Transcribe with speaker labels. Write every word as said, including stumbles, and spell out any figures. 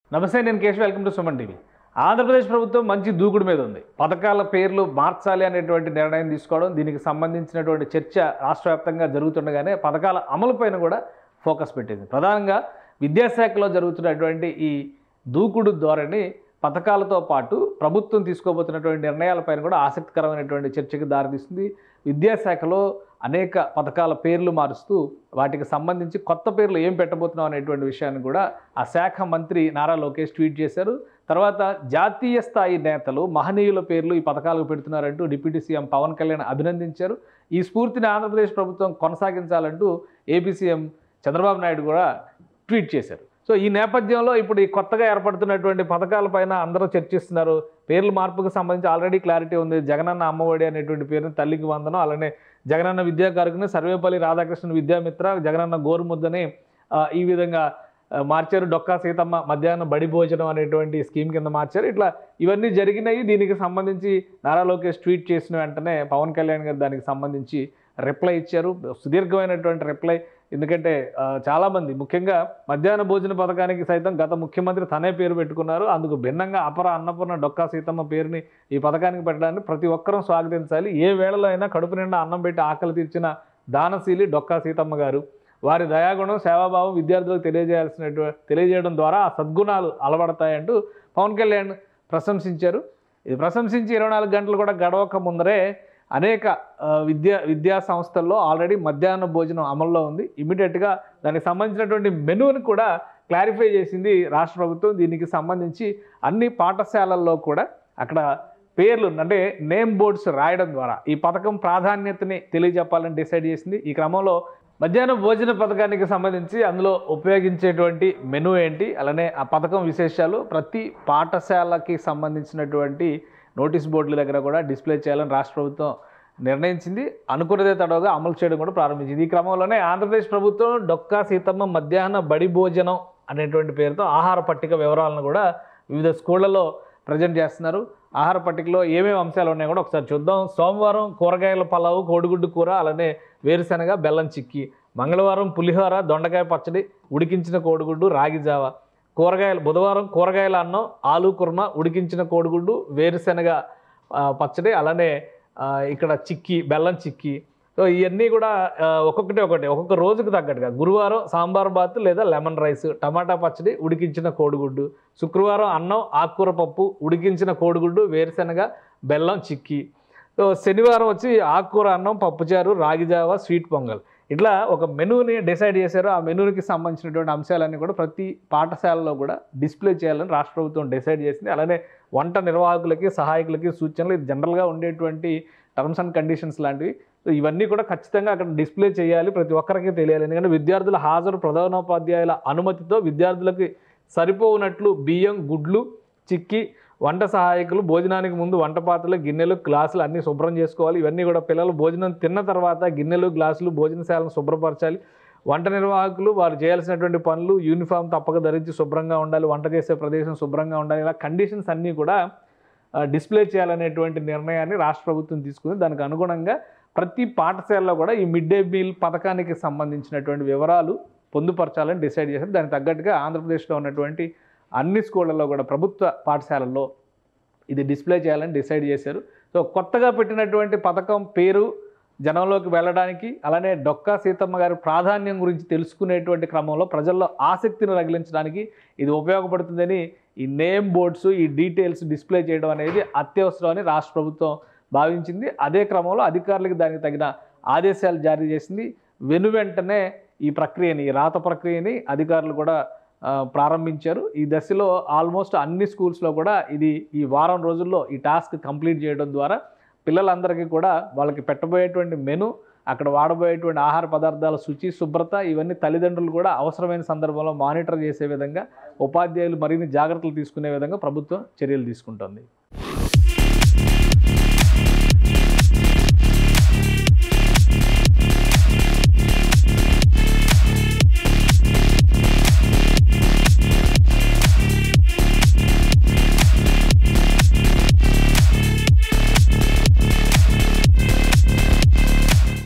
Speaker 1: నమస్తే, నేను Keshav. Welcome to Suman TV. Andhra Pradesh ప్రభుత్వం మంచి దూకుడు మీద ఉంది. పథకాల పేర్లు మార్చాలి అనేటువంటి నిర్ణయం తీసుకోవడం, దీనికి సంబంధించినటువంటి చర్చ రాష్ట్ర వ్యాప్తంగా జరుగుతుండగానే పథకాల అమలుపైన కూడా ఫోకస్ పెట్టింది. ప్రధానంగా విద్యాశాఖలో జరుగుతున్నటువంటి ఈ దూకుడు ధోరణి పథకాలతో పాటు ప్రభుత్వం తీసుకోబోతున్నటువంటి నిర్ణయాలపైన కూడా ఆసక్తికరమైనటువంటి చర్చకు దారితీస్తుంది. విద్యాశాఖలో అనేక పథకాల పేర్లు మారుస్తూ వాటికి సంబంధించి కొత్త పేర్లు ఏం పెట్టబోతున్నాం అనేటువంటి విషయాన్ని కూడా ఆ శాఖ మంత్రి నారా లోకేష్ ట్వీట్ చేశారు. తర్వాత జాతీయ స్థాయి నేతలు, మహనీయుల పేర్లు ఈ పథకాలకు పెడుతున్నారంటూ డిప్యూటీ సీఎం పవన్ కళ్యాణ్ అభినందించారు. ఈ స్ఫూర్తిని ఆంధ్రప్రదేశ్ ప్రభుత్వం కొనసాగించాలంటూ ఏపీ సీఎం చంద్రబాబు నాయుడు కూడా ట్వీట్ చేశారు. సో ఈ నేపథ్యంలో ఇప్పుడు ఈ కొత్తగా ఏర్పడుతున్నటువంటి పథకాలపైన అందరూ చర్చిస్తున్నారు. పేర్ల మార్పుకు సంబంధించి ఆల్రెడీ క్లారిటీ ఉంది. జగనన్న అమ్మఒడి అనేటువంటి పేరుని తల్లికి వందనం, అలానే జగనన్న విద్యాకారకుని సర్వేపల్లి రాధాకృష్ణ విద్యామిత్ర, జగనన్న గోరుముద్దని ఈ విధంగా మార్చారు. డొక్కా సీతమ్మ మధ్యాహ్నం బడి భోజనం అనేటువంటి స్కీమ్ కింద మార్చారు. ఇట్లా ఇవన్నీ జరిగినాయి. దీనికి సంబంధించి నారా లోకేష్ ట్వీట్ చేసిన వెంటనే పవన్ కళ్యాణ్ గారు దానికి సంబంధించి రిప్లై ఇచ్చారు. సుదీర్ఘమైనటువంటి రిప్లై. ఎందుకంటే చాలామంది, ముఖ్యంగా మధ్యాహ్న భోజన పథకానికి సైతం గత ముఖ్యమంత్రి తనే పేరు పెట్టుకున్నారు. అందుకు భిన్నంగా అపర అన్నపూర్ణ డొక్కా సీతమ్మ పేరుని ఈ పథకానికి పెట్టడాన్ని ప్రతి ఒక్కరూ స్వాగతించాలి. ఏ వేళలో అయినా కడుపు నిండా అన్నం పెట్టి ఆకలి తీర్చిన దానశీలి డొక్కా సీతమ్మ గారు. వారి దయాగుణం, సేవాభావం విద్యార్థులకు తెలియజేయాల్సినటు తెలియజేయడం ద్వారా ఆ సద్గుణాలు అలవడతాయంటూ పవన్ కళ్యాణ్ ప్రశంసించారు. ఇది ప్రశంసించి ఇరవై నాలుగు గంటలు కూడా గడవక ముందరే అనేక విద్యా విద్యా సంస్థల్లో ఆల్రెడీ మధ్యాహ్న భోజనం అమల్లో ఉంది. ఇమీడియట్గా దానికి సంబంధించినటువంటి మెనూని కూడా క్లారిఫై చేసింది రాష్ట్ర ప్రభుత్వం. దీనికి సంబంధించి అన్ని పాఠశాలల్లో కూడా అక్కడ పేర్లు, అంటే నేమ్ బోర్డ్స్ రాయడం ద్వారా ఈ పథకం ప్రాధాన్యతని తెలియజెప్పాలని డిసైడ్ చేసింది. ఈ క్రమంలో మధ్యాహ్న భోజన పథకానికి సంబంధించి అందులో ఉపయోగించేటువంటి మెనూ ఏంటి, అలానే ఆ పథకం విశేషాలు ప్రతి పాఠశాలకి సంబంధించినటువంటి నోటీస్ బోర్డుల దగ్గర కూడా డిస్ప్లే చేయాలని రాష్ట్ర ప్రభుత్వం నిర్ణయించింది. అనుకున్నదే తడవగా అమలు చేయడం కూడా ప్రారంభించింది. ఈ క్రమంలోనే ఆంధ్రప్రదేశ్ ప్రభుత్వం డొక్కా సీతమ్మ మధ్యాహ్న బడి భోజనం అనేటువంటి పేరుతో ఆహార పట్టిక వివరాలను కూడా వివిధ స్కూళ్లలో ప్రజెంట్ చేస్తున్నారు. ఆహార పట్టికలో ఏమేమి అంశాలు ఉన్నాయో కూడా ఒకసారి చూద్దాం. సోమవారం కూరగాయల పలావు, కోడిగుడ్డు కూర, అలానే వేరుశనగ బెల్లం చిక్కీ. మంగళవారం పులిహోర, దొండకాయ పచ్చడి, ఉడికించిన కోడిగుడ్డు, రాగి జావ. కూరగాయలు బుధవారం కూరగాయల అన్నం, ఆలు కుర్మ, ఉడికించిన కోడిగుడ్డు, వేరుశనగ పచ్చడి, అలానే ఇక్కడ చిక్కీ, బెల్లం చిక్కీ. సో ఇవన్నీ కూడా ఒక్కొక్కటి ఒకటి ఒక్కొక్క రోజుకు తగ్గట్టుగా. గురువారం సాంబార్ బాత్ లేదా లెమన్ రైస్, టమాటా పచ్చడి, ఉడికించిన కోడిగుడ్డు. శుక్రవారం అన్నం, ఆకుకూర పప్పు, ఉడికించిన కోడిగుడ్డు, వేరుశనగ బెల్లం చిక్కీ. సో శనివారం వచ్చి ఆకుకూర అన్నం, పప్పుచారు, రాగిజావ, స్వీట్ పొంగల్. ఇట్లా ఒక మెనూని డిసైడ్ చేశారు. ఆ మెనూకి సంబంధించినటువంటి అంశాలన్నీ కూడా ప్రతి పాఠశాలలో కూడా డిస్ప్లే చేయాలని రాష్ట్ర ప్రభుత్వం డిసైడ్ చేసింది. అలానే వంట నిర్వాహకులకి, సహాయకులకి సూచనలు, ఇది జనరల్గా ఉండేటువంటి టర్మ్స్ అండ్ కండిషన్స్ లాంటివి. సో ఇవన్నీ కూడా ఖచ్చితంగా అక్కడ డిస్ప్లే చేయాలి, ప్రతి ఒక్కరికి తెలియాలి. ఎందుకంటే విద్యార్థుల హాజరు, ప్రధానోపాధ్యాయుల అనుమతితో విద్యార్థులకి సరిపోనట్లు బియ్యం, గుడ్లు, చిక్కీ, వంట సహాయకులు భోజనానికి ముందు వంట పాత్రలు, గిన్నెలు, గ్లాసులు అన్నీ శుభ్రం చేసుకోవాలి. ఇవన్నీ కూడా పిల్లలు భోజనం తిన్న తర్వాత గిన్నెలు, గ్లాసులు, భోజనశాలను శుభ్రపరచాలి. వంట నిర్వాహకులు వారు చేయాల్సినటువంటి పనులు, యూనిఫామ్ తప్పక ధరించి శుభ్రంగా ఉండాలి. వంట చేసే ప్రదేశం శుభ్రంగా ఉండాలి. ఇలా కండిషన్స్ అన్నీ కూడా డిస్ప్లే చేయాలనేటువంటి నిర్ణయాన్ని రాష్ట్ర ప్రభుత్వం తీసుకుంది. దానికి అనుగుణంగా ప్రతి పాఠశాలలో కూడా ఈ మిడ్ డే మీల్ పథకానికి సంబంధించినటువంటి వివరాలు పొందుపరచాలని డిసైడ్ చేశారు. దానికి తగ్గట్టుగా ఆంధ్రప్రదేశ్లో ఉన్నటువంటి అన్ని స్కూళ్ళల్లో కూడా ప్రభుత్వ పాఠశాలల్లో ఇది డిస్ప్లే చేయాలని డిసైడ్ చేశారు. సో కొత్తగా పెట్టినటువంటి పథకం పేరు జనంలోకి వెళ్ళడానికి, అలానే డొక్కా సీతమ్మ గారి ప్రాధాన్యం గురించి తెలుసుకునేటువంటి క్రమంలో ప్రజల్లో ఆసక్తిని రగిలించడానికి ఇది ఉపయోగపడుతుందని ఈ నేమ్ బోర్డ్స్, ఈ డీటెయిల్స్ డిస్ప్లే చేయడం అనేది అత్యవసరం అని రాష్ట్ర ప్రభుత్వం భావించింది. అదే క్రమంలో అధికారులకు దానికి తగిన ఆదేశాలు జారీ చేసింది. వెను వెంటనే ఈ ప్రక్రియని, ఈ రాత ప్రక్రియని అధికారులు కూడా ప్రారంభించారు. ఈ దశలో ఆల్మోస్ట్ అన్ని స్కూల్స్లో కూడా ఇది ఈ వారం రోజుల్లో ఈ టాస్క్ కంప్లీట్ చేయడం ద్వారా పిల్లలందరికీ కూడా వాళ్ళకి పెట్టబోయేటువంటి మెను, అక్కడ వాడబోయేటువంటి ఆహార పదార్థాల శుచి, శుభ్రత, ఇవన్నీ తల్లిదండ్రులు కూడా అవసరమైన సందర్భంలో మానిటర్ చేసే విధంగా, ఉపాధ్యాయులు మరిన్ని జాగ్రత్తలు తీసుకునే విధంగా ప్రభుత్వం చర్యలు తీసుకుంటుంది.